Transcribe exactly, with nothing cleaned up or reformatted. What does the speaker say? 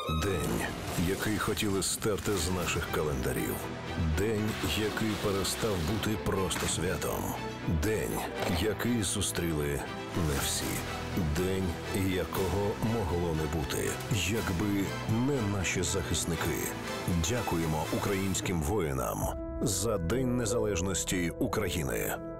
День, який хотіли стерти з наших календарів. День, який перестав бути просто святом. День, який зустріли не всі. День, якого могло не бути, якби не наші захисники. Дякуємо українським воїнам за День Незалежності України.